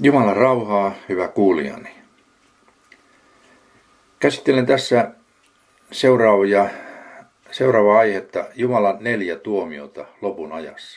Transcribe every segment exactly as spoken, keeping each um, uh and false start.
Jumalan rauhaa, hyvä kuulijani. Käsittelen tässä seuraavia, seuraavaa aihetta, Jumalan neljä tuomiota lopun ajassa.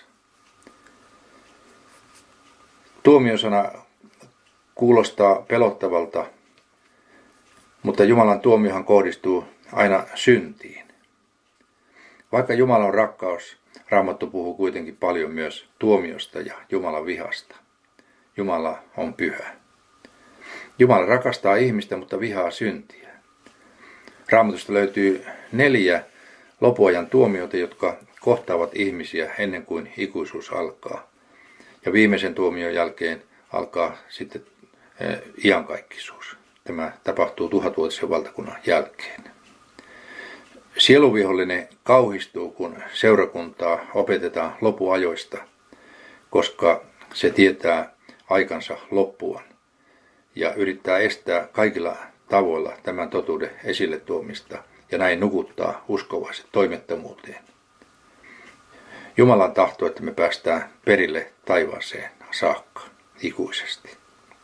Tuomiosana kuulostaa pelottavalta, mutta Jumalan tuomiohan kohdistuu aina syntiin. Vaikka Jumala on rakkaus, Raamattu puhuu kuitenkin paljon myös tuomiosta ja Jumalan vihasta. Jumala on pyhä. Jumala rakastaa ihmistä, mutta vihaa syntiä. Raamatusta löytyy neljä lopuajan tuomiota, jotka kohtaavat ihmisiä ennen kuin ikuisuus alkaa. Ja viimeisen tuomion jälkeen alkaa sitten iankaikkisuus. Tämä tapahtuu tuhatvuotisen valtakunnan jälkeen. Sieluvihollinen kauhistuu, kun seurakuntaa opetetaan lopuajoista, koska se tietää aikansa loppuvan ja yrittää estää kaikilla tavoilla tämän totuuden esille tuomista ja näin nukuttaa uskovaiset toimettomuuteen. Jumalan tahto, että me päästään perille taivaaseen saakka ikuisesti.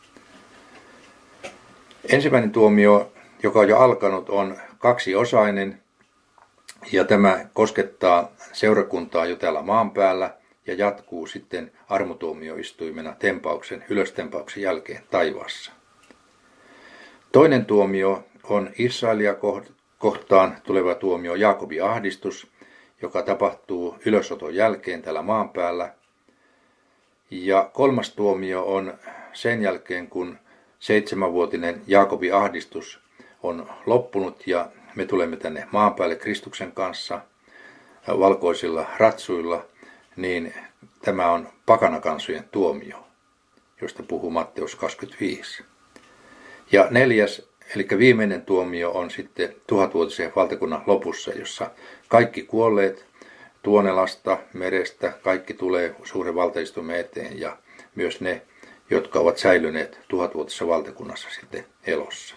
Ensimmäinen tuomio, joka on jo alkanut, on kaksiosainen ja tämä koskettaa seurakuntaa jo täällä maan päällä ja jatkuu sitten armotuomioistuimena tempauksen, ylöstempauksen jälkeen taivaassa. Toinen tuomio on Israelia kohtaan tuleva tuomio, Jaakobin ahdistus, joka tapahtuu ylösoton jälkeen täällä maan päällä. Ja kolmas tuomio on sen jälkeen, kun seitsemänvuotinen Jaakobin ahdistus on loppunut ja me tulemme tänne maan päälle Kristuksen kanssa valkoisilla ratsuilla, niin tämä on pakanakansojen tuomio, josta puhuu Matteus kaksikymmentäviisi. Ja neljäs, eli viimeinen tuomio on sitten tuhatvuotisen valtakunnan lopussa, jossa kaikki kuolleet Tuonelasta, merestä, kaikki tulee suuren valtaistuimen eteen ja myös ne, jotka ovat säilyneet tuhatvuotisessa valtakunnassa sitten elossa.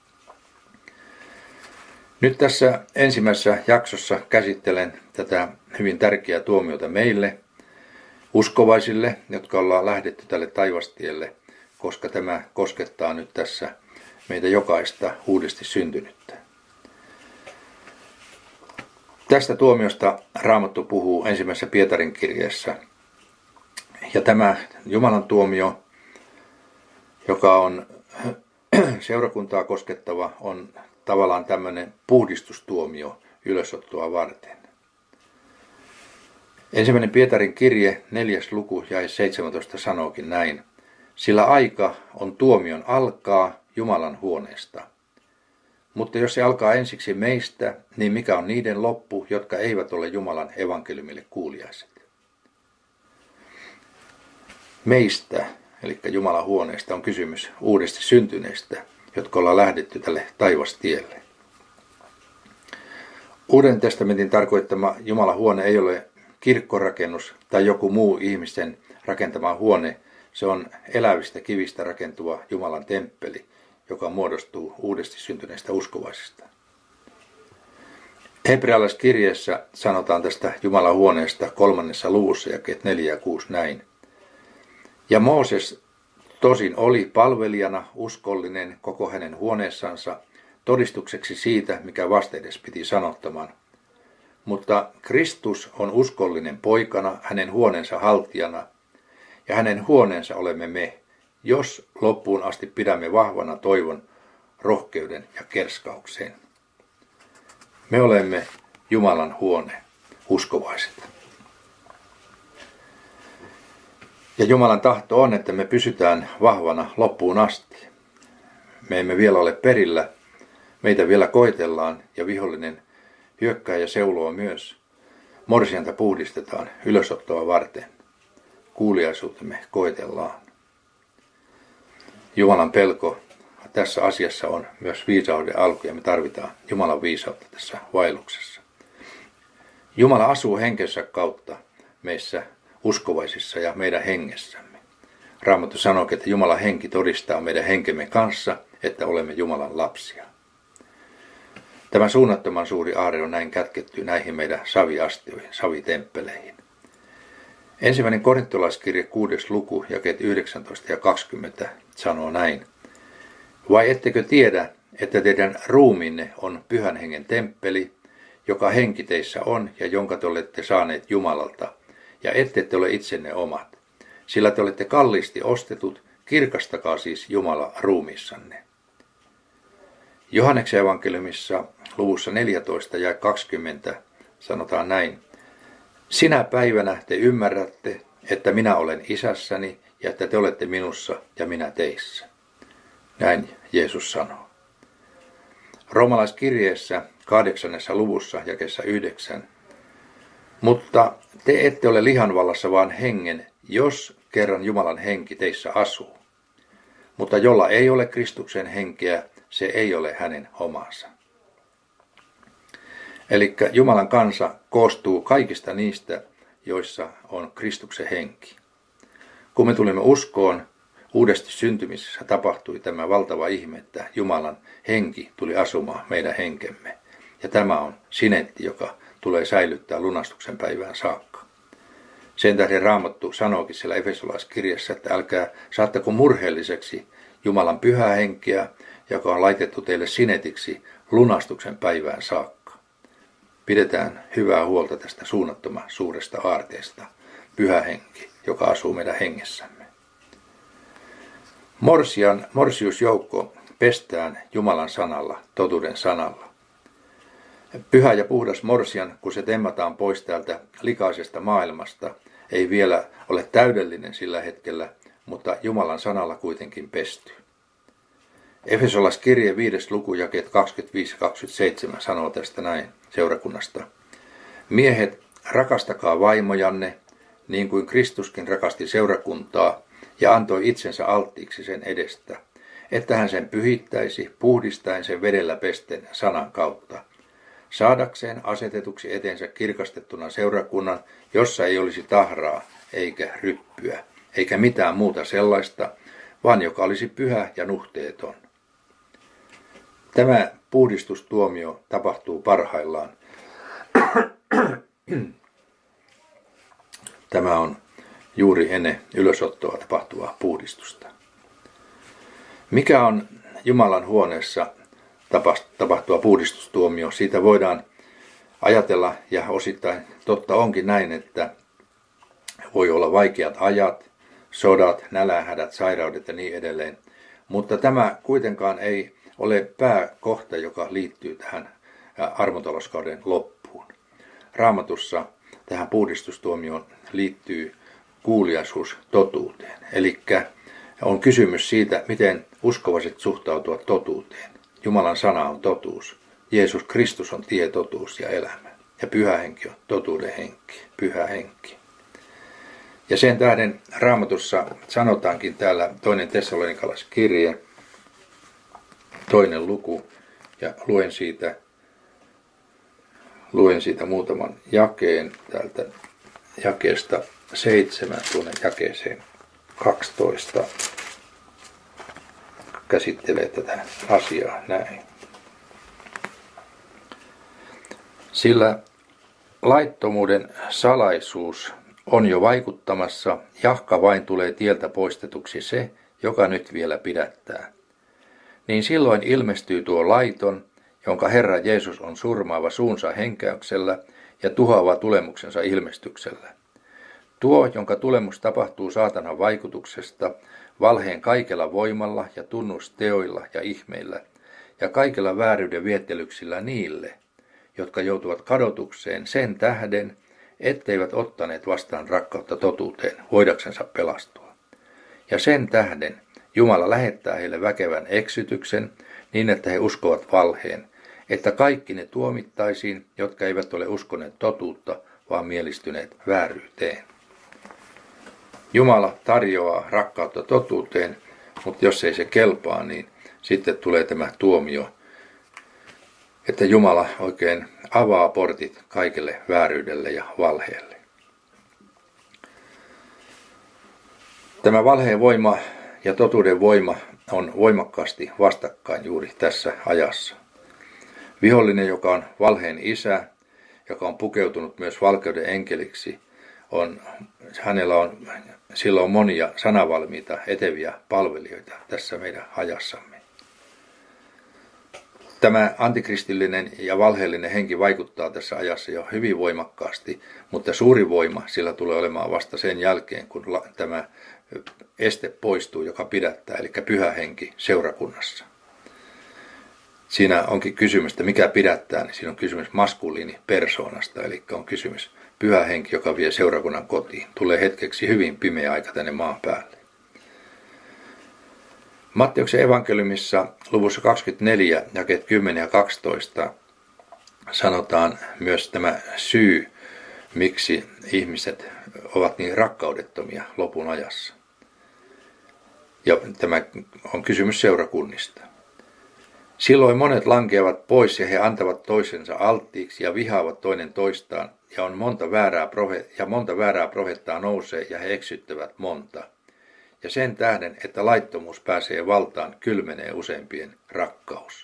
Nyt tässä ensimmäisessä jaksossa käsittelen tätä hyvin tärkeää tuomiota meille, uskovaisille, jotka ollaan lähdetty tälle taivastielle, koska tämä koskettaa nyt tässä meitä jokaista uudesti syntynyttä. Tästä tuomiosta Raamattu puhuu ensimmäisessä Pietarin kirjeessä. Ja tämä Jumalan tuomio, joka on seurakuntaa koskettava, on tavallaan tämmöinen puhdistustuomio ylösottoa varten. Ensimmäinen Pietarin kirje, neljäs luku jae seitsemäntoista sanookin näin. Sillä aika on tuomion alkaa Jumalan huoneesta. Mutta jos se alkaa ensiksi meistä, niin mikä on niiden loppu, jotka eivät ole Jumalan evankeliumille kuuliaiset? Meistä, eli Jumalan huoneesta, on kysymys uudesti syntyneistä, jotka ollaan lähdetty tälle taivastielle. Uuden testamentin tarkoittama Jumalan huone ei ole kirkkorakennus tai joku muu ihmisten rakentama huone. Se on elävistä kivistä rakentuva Jumalan temppeli, joka muodostuu uudesti syntyneistä uskovaisista. Hebrealaiskirjeessä sanotaan tästä Jumalan huoneesta kolmannessa luvussa jakeet neljä ja kuusi näin. Ja Mooses tosin oli palvelijana uskollinen koko hänen huoneessansa todistukseksi siitä, mikä vastedes piti sanottaman. Mutta Kristus on uskollinen poikana hänen huoneensa haltijana, ja hänen huoneensa olemme me, jos loppuun asti pidämme vahvana toivon, rohkeuden ja kerskauksen. Me olemme Jumalan huone, uskovaiset. Ja Jumalan tahto on, että me pysytään vahvana loppuun asti. Me emme vielä ole perillä, meitä vielä koetellaan ja vihollinen hyökkää ja seuloo myös. Morsianta puhdistetaan ylösottoa varten. Kuuliaisuutemme koetellaan. Jumalan pelko tässä asiassa on myös viisauden alku ja me tarvitaan Jumalan viisautta tässä vaelluksessa. Jumala asuu henkensä kautta meissä uskovaisissa ja meidän hengessämme. Raamattu sanoo, että Jumalan henki todistaa meidän henkemme kanssa, että olemme Jumalan lapsia. Tämä suunnattoman suuri aarre on näin kätketty näihin meidän saviastioihin, savitemppeleihin. Ensimmäinen korintolaiskirje kuudes luku, jakeet yhdeksäntoista ja kaksikymmentä sanoo näin. Vai ettekö tiedä, että teidän ruumiinne on Pyhän Hengen temppeli, joka henki teissä on ja jonka te olette saaneet Jumalalta, ja ette te ole itsenne omat, sillä te olette kalliisti ostetut, kirkastakaa siis Jumala ruumiissanne. Johanneksen evankeliumissa luvussa neljätoista ja kaksikymmentä sanotaan näin. Sinä päivänä te ymmärrätte, että minä olen isässäni ja että te olette minussa ja minä teissä. Näin Jeesus sanoo. Roomalaiskirjeessä kahdeksannessa luvussa jakeessa yhdeksän. Mutta te ette ole lihanvallassa vaan hengen, jos kerran Jumalan henki teissä asuu. Mutta jolla ei ole Kristuksen henkeä, se ei ole hänen omansa. Eli Jumalan kansa koostuu kaikista niistä, joissa on Kristuksen henki. Kun me tulimme uskoon, uudesti syntymisessä tapahtui tämä valtava ihme, että Jumalan henki tuli asumaan meidän henkemme. Ja tämä on sinetti, joka tulee säilyttää lunastuksen päivään saakka. Sen tähden Raamattu sanookin siellä Efesolaiskirjassa, että älkää saattako murheelliseksi Jumalan pyhää henkeä, joka on laitettu teille sinetiksi lunastuksen päivään saakka. Pidetään hyvää huolta tästä suunnattoman suuresta aarteesta, pyhä henki, joka asuu meidän hengessämme. Morsian, morsiusjoukko pestään Jumalan sanalla, totuuden sanalla. Pyhä ja puhdas morsian, kun se temmataan pois täältä likaisesta maailmasta, ei vielä ole täydellinen sillä hetkellä, mutta Jumalan sanalla kuitenkin pestyy. Efesolaiskirje viides luku, jakeet kaksikymmentäviisi kaksikymmentäseitsemän sanoo tästä näin seurakunnasta. Miehet, rakastakaa vaimojanne, niin kuin Kristuskin rakasti seurakuntaa ja antoi itsensä alttiiksi sen edestä, että hän sen pyhittäisi, puhdistaen sen vedellä pesten sanan kautta, saadakseen asetetuksi eteensä kirkastettuna seurakunnan, jossa ei olisi tahraa eikä ryppyä, eikä mitään muuta sellaista, vaan joka olisi pyhä ja nuhteeton. Tämä puhdistustuomio tapahtuu parhaillaan. Tämä on juuri ennen ylösottoa tapahtuvaa puhdistusta. Mikä on Jumalan huoneessa tapahtuva puhdistustuomio? Siitä voidaan ajatella, ja osittain totta onkin näin, että voi olla vaikeat ajat, sodat, nälänhädät, sairaudet ja niin edelleen. Mutta tämä kuitenkaan ei ole pääkohta, joka liittyy tähän armotalouskauden loppuun. Raamatussa tähän puhdistustuomioon liittyy kuuliaisuus totuuteen. Eli on kysymys siitä, miten uskovaiset suhtautuvat totuuteen. Jumalan sana on totuus. Jeesus Kristus on tie, totuus ja elämä. Ja pyhä henki on totuuden henki, pyhä henki. Ja sen tähden Raamatussa sanotaankin täällä toinen tessalonikalaiskirje, toinen luku, ja luen siitä, luen siitä muutaman jakeen täältä jakeesta seitsemän tuonne jakeeseen kaksitoista. Käsittelee tätä asiaa näin. Sillä laittomuuden salaisuus on jo vaikuttamassa, jahka vain tulee tieltä poistetuksi se, joka nyt vielä pidättää. Niin silloin ilmestyy tuo laiton, jonka Herra Jeesus on surmaava suunsa henkäyksellä ja tuhoava tulemuksensa ilmestyksellä. Tuo, jonka tulemus tapahtuu saatanan vaikutuksesta, valheen kaikella voimalla ja tunnusteoilla ja ihmeillä, ja kaikella vääryyden viettelyksillä niille, jotka joutuvat kadotukseen sen tähden, etteivät ottaneet vastaan rakkautta totuuteen, voidaksensa pelastua. Ja sen tähden Jumala lähettää heille väkevän eksytyksen, niin että he uskovat valheen, että kaikki ne tuomittaisiin, jotka eivät ole uskoneet totuutta, vaan mielistyneet vääryyteen. Jumala tarjoaa rakkautta totuuteen, mutta jos ei se kelpaa, niin sitten tulee tämä tuomio, että Jumala oikein avaa portit kaikelle vääryydelle ja valheelle. Tämä valheen voima ja totuuden voima on voimakkaasti vastakkain juuri tässä ajassa. Vihollinen, joka on valheen isä, joka on pukeutunut myös valkeuden enkeliksi, on, hänellä on silloin monia sanavalmiita, eteviä palvelijoita tässä meidän ajassamme. Tämä antikristillinen ja valheellinen henki vaikuttaa tässä ajassa jo hyvin voimakkaasti, mutta suuri voima sillä tulee olemaan vasta sen jälkeen, kun tämä este poistuu, joka pidättää, eli pyhä henki seurakunnassa. Siinä onkin kysymys, että mikä pidättää, niin siinä on kysymys maskuliinipersoonasta, eli on kysymys pyhä henki, joka vie seurakunnan kotiin. Tulee hetkeksi hyvin pimeä aika tänne maan päälle. Matteuksen evankeliumissa luvussa kaksikymmentäneljä, jakeet kymmenen ja kaksitoista sanotaan myös tämä syy, miksi ihmiset ovat niin rakkaudettomia lopun ajassa. Ja tämä on kysymys seurakunnista. Silloin monet lankeavat pois ja he antavat toisensa alttiiksi ja vihaavat toinen toistaan ja, on monta väärää profe- ja monta väärää profettaa nousee ja he eksyttävät monta. Ja sen tähden, että laittomuus pääsee valtaan, kylmenee useimpien rakkaus.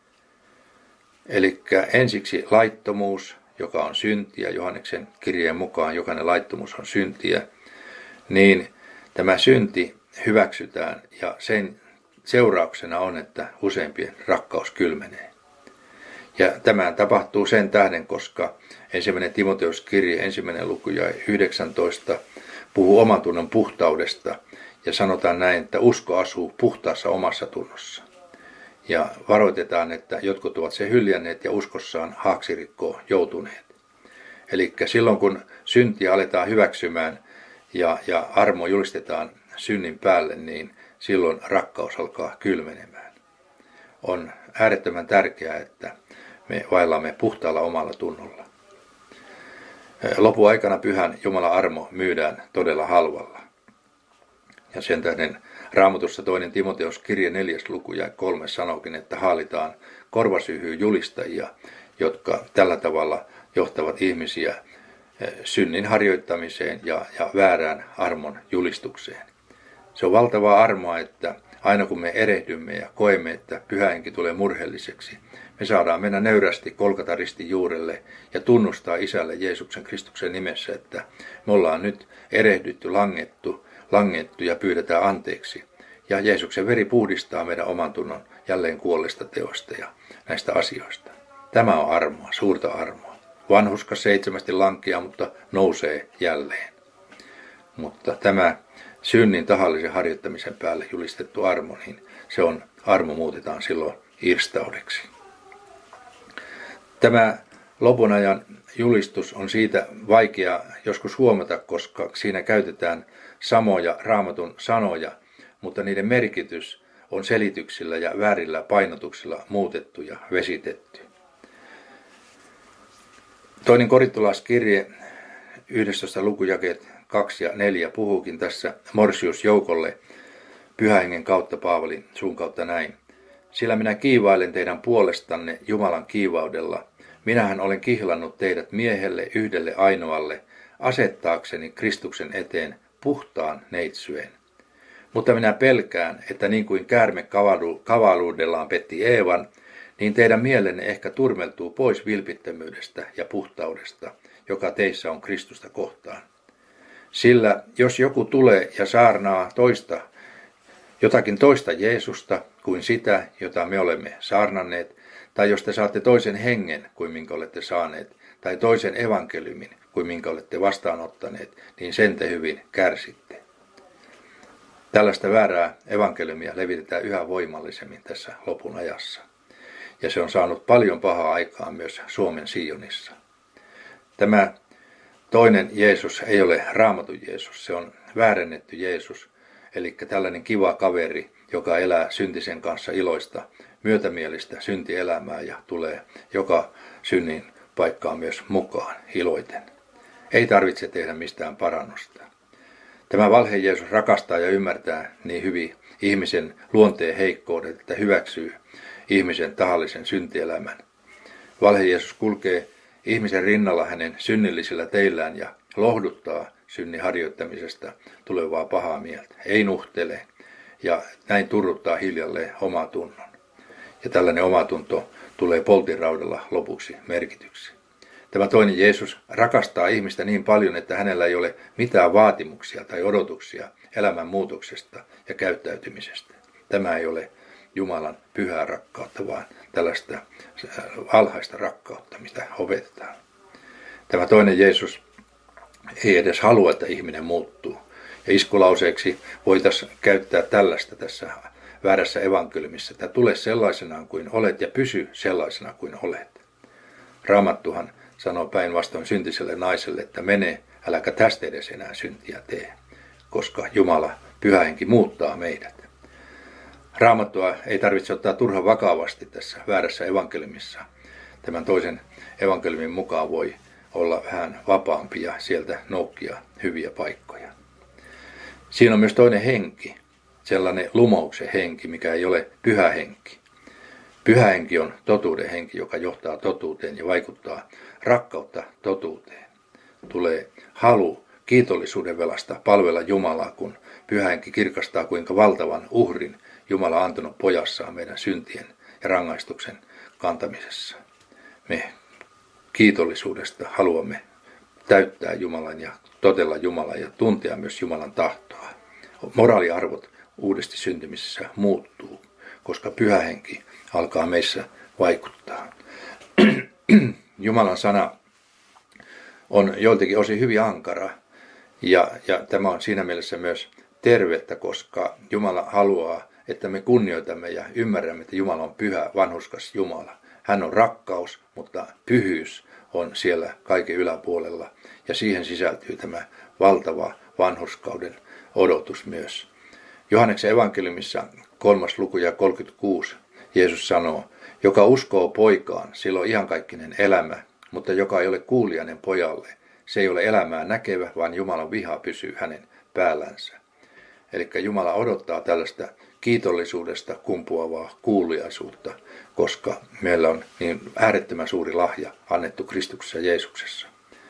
Eli ensiksi laittomuus, joka on syntiä, Johanneksen kirjeen mukaan jokainen laittomuus on syntiä, niin tämä synti hyväksytään ja sen seurauksena on, että useimpien rakkaus kylmenee. Ja tämä tapahtuu sen tähden, koska ensimmäinen Timoteus-kirje, ensimmäinen luku ja yhdeksäntoista puhuu omantunnon puhtaudesta ja sanotaan näin, että usko asuu puhtaassa omassa tunnossa. Ja varoitetaan, että jotkut ovat se hyljänneet ja uskossaan haaksirikkoon joutuneet. Eli silloin kun syntiä aletaan hyväksymään ja, ja armo julistetaan synnin päälle, niin silloin rakkaus alkaa kylmenemään. On äärettömän tärkeää, että me vaellamme puhtaalla omalla tunnolla. Lopun aikana pyhän Jumalan armo myydään todella halvalla. Ja sen tähden Raamatussa toinen Timoteus kirje neljäs luku ja kolme sanookin, että haalitaan korvasyyhyyn julistajia, jotka tällä tavalla johtavat ihmisiä synnin harjoittamiseen ja, ja väärään armon julistukseen. Se on valtavaa armoa, että aina kun me erehdymme ja koemme, että pyhä henki tulee murheelliseksi, me saadaan mennä nöyrästi Golgatan ristin juurelle ja tunnustaa Isälle Jeesuksen Kristuksen nimessä, että me ollaan nyt erehdytty, langettu, langettu ja pyydetään anteeksi. Ja Jeesuksen veri puhdistaa meidän oman tunnon jälleen kuolleista teoista ja näistä asioista. Tämä on armoa, suurta armoa. Vanhuska seitsemästi lankeaa, mutta nousee jälleen. Mutta tämä synnin tahallisen harjoittamisen päälle julistettu armo, niin se on, armo muutetaan silloin irstaudeksi. Tämä lopun ajan julistus on siitä vaikea joskus huomata, koska siinä käytetään samoja Raamatun sanoja, mutta niiden merkitys on selityksillä ja väärillä painotuksilla muutettu ja vesitetty. Toinen korintolaiskirje, yhdestoista lukujakeet kaksi ja neljä puhuukin tässä Morsiusjoukolle Pyhän Hengen kautta Paavalin suun kautta näin. Sillä minä kiivailen teidän puolestanne Jumalan kiivaudella. Minähän olen kihlannut teidät miehelle yhdelle ainoalle, asettaakseni Kristuksen eteen puhtaan neitsyen. Mutta minä pelkään, että niin kuin käärme kavaluudellaan petti Eevan, niin teidän mielenne ehkä turmeltuu pois vilpittömyydestä ja puhtaudesta, joka teissä on Kristusta kohtaan. Sillä jos joku tulee ja saarnaa toista, jotakin toista Jeesusta kuin sitä, jota me olemme saarnanneet, tai jos te saatte toisen hengen kuin minkä olette saaneet, tai toisen evankeliumin kuin minkä olette vastaanottaneet, niin sen te hyvin kärsitte. Tällaista väärää evankeliumia levitetään yhä voimallisemmin tässä lopun ajassa. Ja se on saanut paljon pahaa aikaa myös Suomen Sionissa. Tämä toinen Jeesus ei ole Raamatun Jeesus, se on väärennetty Jeesus, eli tällainen kiva kaveri, joka elää syntisen kanssa iloista, myötämielistä syntielämää ja tulee joka synnin paikkaan myös mukaan iloiten. Ei tarvitse tehdä mistään parannusta. Tämä valhe Jeesus rakastaa ja ymmärtää niin hyvin ihmisen luonteen heikkoudet, että hyväksyy ihmisen tahallisen syntielämän. Valhe Jeesus kulkee ihmisen rinnalla hänen synnillisillä teillään ja lohduttaa synnin harjoittamisesta tulevaa pahaa mieltä. Ei nuhtele ja näin turruttaa hiljalleen omaa tunnon. Ja tällainen omatunto tulee poltinraudalla lopuksi merkityksi. Tämä toinen Jeesus rakastaa ihmistä niin paljon, että hänellä ei ole mitään vaatimuksia tai odotuksia elämän muutoksesta ja käyttäytymisestä. Tämä ei ole Jumalan pyhää rakkautta, vaan tällaista alhaista rakkautta, mitä opetetaan. Tämä toinen Jeesus ei edes halua, että ihminen muuttuu. Ja iskulauseeksi voitaisiin käyttää tällaista tässä väärässä evankeliumissa, että tule sellaisenaan kuin olet ja pysy sellaisena kuin olet. Raamattuhan sanoo päinvastoin syntiselle naiselle, että mene, äläkä tästä edes enää syntiä tee, koska Jumala, Pyhä Henki, muuttaa meidät. Raamattua ei tarvitse ottaa turhan vakavasti tässä väärässä evankeliumissa. Tämän toisen evankeliumin mukaan voi olla vähän vapaampi ja sieltä noukkia hyviä paikkoja. Siinä on myös toinen henki, sellainen lumouksen henki, mikä ei ole pyhä henki. Pyhä henki on totuuden henki, joka johtaa totuuteen ja vaikuttaa rakkautta totuuteen. Tulee halu kiitollisuuden velasta palvella Jumalaa, kun Pyhä Henki kirkastaa, kuinka valtavan uhrin Jumala on antanut pojassaan meidän syntien ja rangaistuksen kantamisessa. Me kiitollisuudesta haluamme täyttää Jumalan ja totella Jumalaa ja tuntea myös Jumalan tahtoa. Moraaliarvot uudesti syntymisessä muuttuu, koska Pyhä Henki alkaa meissä vaikuttaa. Jumalan sana on joiltakin osin hyvin ankara ja, ja tämä on siinä mielessä myös tervettä, koska Jumala haluaa, että me kunnioitamme ja ymmärrämme, että Jumala on pyhä, vanhurskas Jumala. Hän on rakkaus, mutta pyhyys on siellä kaiken yläpuolella ja siihen sisältyy tämä valtava vanhurskauden odotus myös. Johanneksen evankeliumissa kolmas luku ja kolmekymmentäkuusi Jeesus sanoo, joka uskoo poikaan, sillä on iankaikkinen elämä, mutta joka ei ole kuulijainen pojalle, se ei ole elämää näkevä, vaan Jumalan viha pysyy hänen päällänsä. Eli Jumala odottaa tällaista kiitollisuudesta kumpuavaa kuuliaisuutta, koska meillä on niin äärettömän suuri lahja annettu Kristuksessa Jeesuksessa.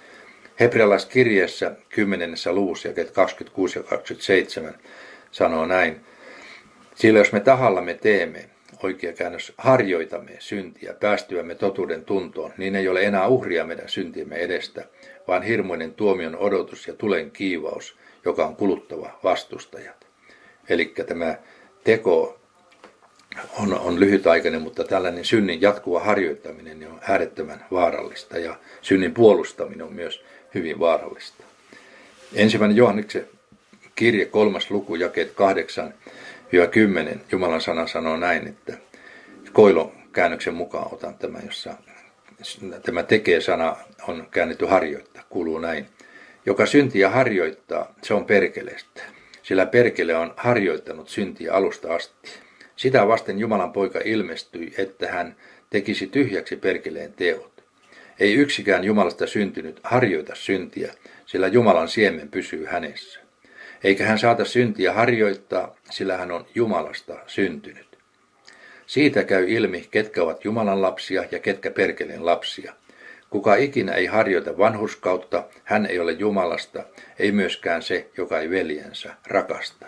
Hebrealaiskirjeessä kymmenennessä luvussa jakeet kaksikymmentäkuusi ja kaksikymmentäseitsemän sanoo näin, sillä jos me tahallamme teemme, oikea käännös, harjoitamme syntiä, päästyämme totuuden tuntoon, niin ei ole enää uhria meidän syntiemme edestä, vaan hirmuinen tuomion odotus ja tulen kiivaus, joka on kuluttava vastustajat. Eli tämä teko on, on lyhytaikainen, mutta tällainen synnin jatkuva harjoittaminen on äärettömän vaarallista ja synnin puolustaminen on myös hyvin vaarallista. Ensimmäinen Johanneksen kirje kolmas luku jakeet kahdeksan ja kymmenen Jumalan sana sanoo näin, että Koilon käännöksen mukaan otan tämän, jossa tämä tekee sana on käännetty harjoittaa, kuuluu näin. Joka syntiä harjoittaa, se on perkeleestä, sillä perkele on harjoittanut syntiä alusta asti. Sitä vasten Jumalan poika ilmestyi, että hän tekisi tyhjäksi perkeleen teot. Ei yksikään Jumalasta syntynyt harjoita syntiä, sillä Jumalan siemen pysyy hänessä. Eikä hän saata syntiä harjoittaa, sillä hän on Jumalasta syntynyt. Siitä käy ilmi, ketkä ovat Jumalan lapsia ja ketkä perkeleen lapsia. Kuka ikinä ei harjoita vanhurskautta, hän ei ole Jumalasta, ei myöskään se, joka ei veljensä rakasta.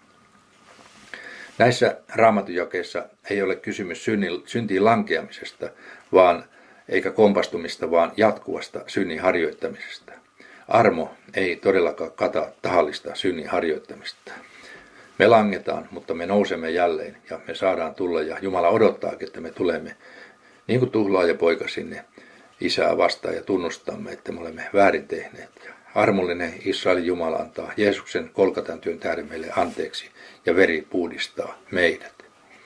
Näissä raamatujakeissa ei ole kysymys syntiin lankeamisesta, vaan eikä kompastumista, vaan jatkuvasta synnin harjoittamisesta. Armo ei todellakaan kata tahallista synnin harjoittamista. Me langetaan, mutta me nousemme jälleen ja me saadaan tulla ja Jumala odottaakin, että me tulemme niin kuin tuhlaaja poika sinne Isää vastaan ja tunnustamme, että me olemme väärin tehneet. Ja armollinen Israelin Jumala antaa Jeesuksen Golgatan työn tähden meille anteeksi ja veri puhdistaa meidät.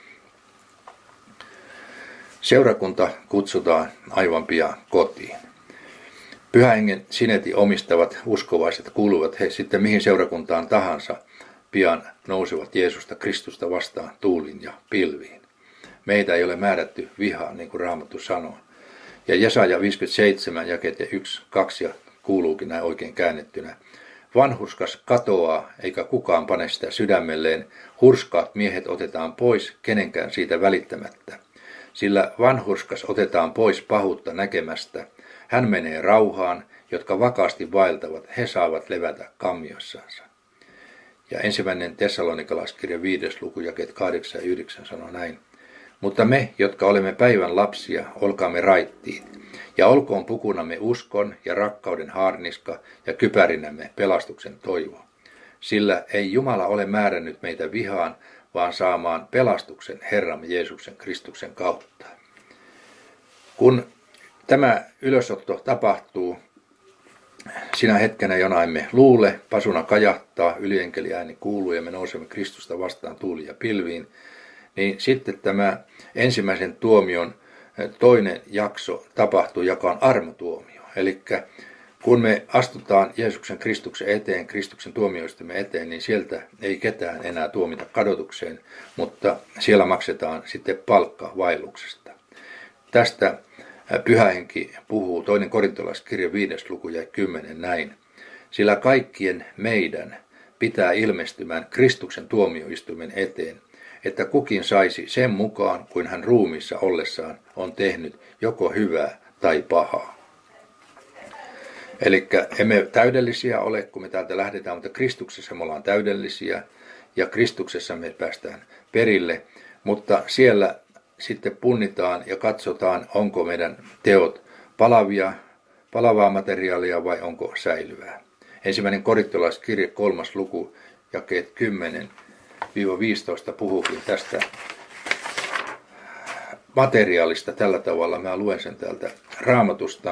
Seurakunta kutsutaan aivan pian kotiin. Pyhän Hengen sinetin omistavat uskovaiset kuuluvat he sitten mihin seurakuntaan tahansa, pian nousevat Jeesusta Kristusta vastaan tuulin ja pilviin. Meitä ei ole määrätty vihaan, niin kuin Raamattu sanoo. Ja Jesaja viisikymmentäseitsemän jakeet yksi, kaksi ja kuuluukin näin oikein käännettynä. Vanhurskas katoaa, eikä kukaan pane sitä sydämelleen. Hurskaat miehet otetaan pois, kenenkään siitä välittämättä. Sillä vanhurskas otetaan pois pahuutta näkemästä. Hän menee rauhaan, jotka vakaasti vaeltavat, he saavat levätä kammiossansa. Ja ensimmäinen Tessalonikalaiskirja viides luku jakeet kahdeksan ja yhdeksän sanoo näin. Mutta me, jotka olemme päivän lapsia, olkaamme raittiit, ja olkoon pukunamme uskon ja rakkauden haarniska ja kypärinämme pelastuksen toivo. Sillä ei Jumala ole määrännyt meitä vihaan, vaan saamaan pelastuksen Herramme Jeesuksen Kristuksen kautta. Kun tämä ylösotto tapahtuu, sinä hetkenä, jona emme luule, pasuna kajahtaa, ylienkeli ääni kuuluu ja me nousemme Kristusta vastaan tuuli ja pilviin, niin sitten tämä ensimmäisen tuomion toinen jakso tapahtuu, joka on armotuomio. Eli kun me astutaan Jeesuksen Kristuksen eteen, Kristuksen tuomioistuimen eteen, niin sieltä ei ketään enää tuomita kadotukseen, mutta siellä maksetaan sitten palkka vaelluksesta. Tästä Pyhä Henki puhuu toinen korintolaiskirja viides luku ja kymmenen näin. Sillä kaikkien meidän pitää ilmestymään Kristuksen tuomioistuimen eteen, että kukin saisi sen mukaan, kuin hän ruumiissa ollessaan on tehnyt joko hyvää tai pahaa. Eli emme täydellisiä ole, kun me täältä lähdetään, mutta Kristuksessa me ollaan täydellisiä ja Kristuksessa me päästään perille, mutta siellä sitten punnitaan ja katsotaan, onko meidän teot palavia, palavaa materiaalia vai onko säilyvää. Ensimmäinen korintolaiskirje kolmas luku, jakeet kymmenen viisitoista puhuukin tästä materiaalista tällä tavalla. Mä luen sen täältä Raamatusta.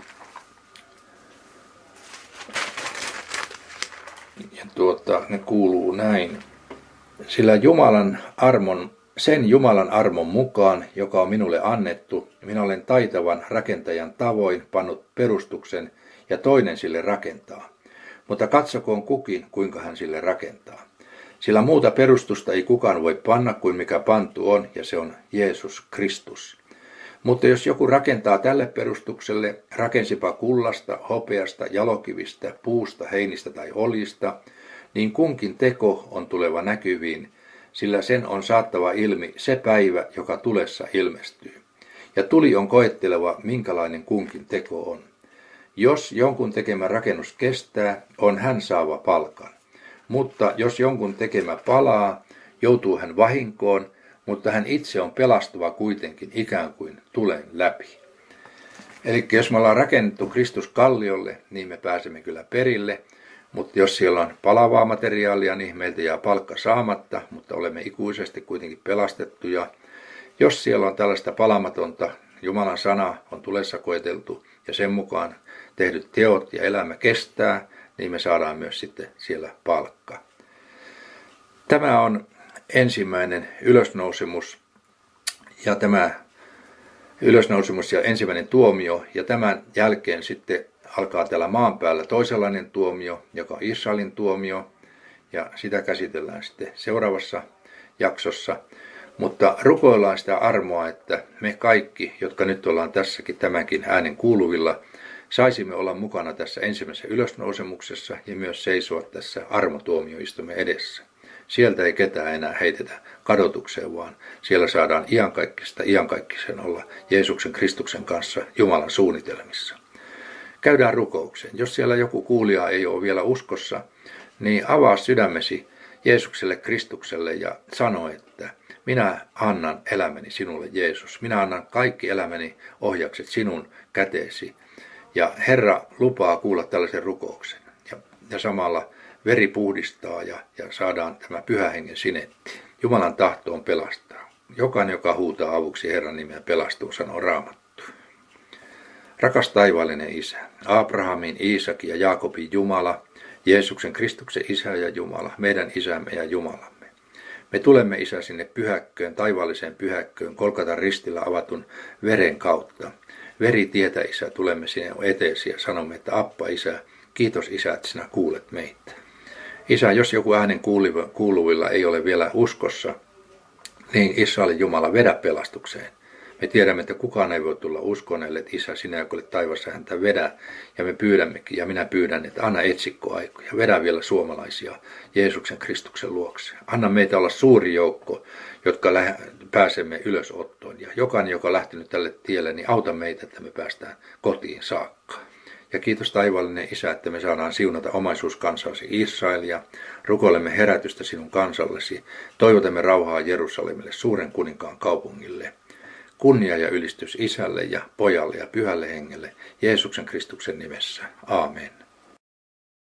Ja tuota, ne kuuluu näin. Sillä Jumalan armon, sen Jumalan armon mukaan, joka on minulle annettu, minä olen taitavan rakentajan tavoin pannut perustuksen ja toinen sille rakentaa. Mutta katsokoon kukin, kuinka hän sille rakentaa. Sillä muuta perustusta ei kukaan voi panna kuin mikä pantu on, ja se on Jeesus Kristus. Mutta jos joku rakentaa tälle perustukselle, rakensipa kullasta, hopeasta, jalokivistä, puusta, heinistä tai oljista, niin kunkin teko on tuleva näkyviin, sillä sen on saattava ilmi se päivä, joka tulessa ilmestyy. Ja tuli on koetteleva, minkälainen kunkin teko on. Jos jonkun tekemä rakennus kestää, on hän saava palkan. Mutta jos jonkun tekemä palaa, joutuu hän vahinkoon, mutta hän itse on pelastuva kuitenkin ikään kuin tulen läpi. Eli jos me ollaan rakennettu Kristus kalliolle, niin me pääsemme kyllä perille, mutta jos siellä on palavaa materiaalia, niin meiltä jää palkka saamatta, mutta olemme ikuisesti kuitenkin pelastettuja. Jos siellä on tällaista palamatonta, Jumalan sana on tulessa koeteltu ja sen mukaan tehdyt teot ja elämä kestää, niin me saadaan myös sitten siellä palkka. Tämä on ensimmäinen ylösnousemus ja tämä ylösnousemus ja ensimmäinen tuomio ja tämän jälkeen sitten alkaa täällä maan päällä toisenlainen tuomio, joka on Israelin tuomio ja sitä käsitellään sitten seuraavassa jaksossa. Mutta rukoillaan sitä armoa, että me kaikki, jotka nyt ollaan tässäkin tämänkin äänen kuuluvilla, saisimme olla mukana tässä ensimmäisessä ylösnousemuksessa ja myös seisoa tässä armotuomioistuimen edessä. Sieltä ei ketään enää heitetä kadotukseen, vaan siellä saadaan iankaikkista iankaikkisen olla Jeesuksen Kristuksen kanssa Jumalan suunnitelmissa. Käydään rukoukseen. Jos siellä joku kuulija ei ole vielä uskossa, niin avaa sydämesi Jeesukselle Kristukselle ja sano, että minä annan elämäni sinulle, Jeesus. Minä annan kaikki elämäni ohjakset sinun käteesi. Ja Herra lupaa kuulla tällaisen rukouksen. Ja, ja samalla veri puhdistaa ja, ja saadaan tämä Pyhä Hengen sinetti. Jumalan tahto on pelastaa. Jokainen, joka huutaa avuksi Herran nimeä, pelastuu, sanoo Raamattu. Rakas taivaallinen Isä, Abrahamin, Iisakin ja Jaakobin Jumala, Jeesuksen Kristuksen Isä ja Jumala, meidän Isämme ja Jumalamme. Me tulemme, Isä, sinne pyhäkköön, taivaalliseen pyhäkköön, Kolkatan ristillä avatun veren kautta. Veritietä, Isä, tulemme sinne eteesi ja sanomme, että Appa, Isä, kiitos Isä, että sinä kuulet meitä. Isä, jos joku äänen kuuluvilla ei ole vielä uskossa, niin Israelin Jumala, vedä pelastukseen. Me tiedämme, että kukaan ei voi tulla uskoon, että Isä, sinä, joka olet taivassa, häntä vedä. Ja me pyydämmekin, ja minä pyydän, että anna etsikkoaikoja. Vedä vielä suomalaisia Jeesuksen Kristuksen luokse. Anna meitä olla suuri joukko, jotka lä- pääsemme ylösottoon. Ja jokainen, joka on lähtenyt tälle tielle, niin auta meitä, että me päästään kotiin saakka. Ja kiitos taivaallinen Isä, että me saadaan siunata omaisuuskansasi Israelia. Rukoilemme herätystä sinun kansallesi. Toivotamme rauhaa Jerusalemille, suuren kuninkaan kaupungille. Kunnia ja ylistys Isälle ja Pojalle ja Pyhälle Hengelle, Jeesuksen Kristuksen nimessä. Aamen.